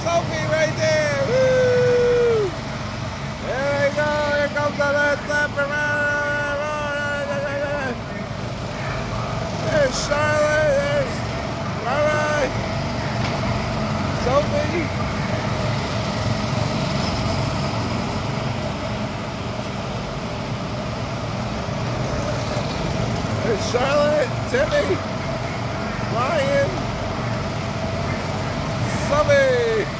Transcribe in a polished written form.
Sophie right there. Woo! There we go. Here comes the last lap. There's Charlotte. There's Rara. Sophie. There's Charlotte, Timmy, Ryan, Sophie.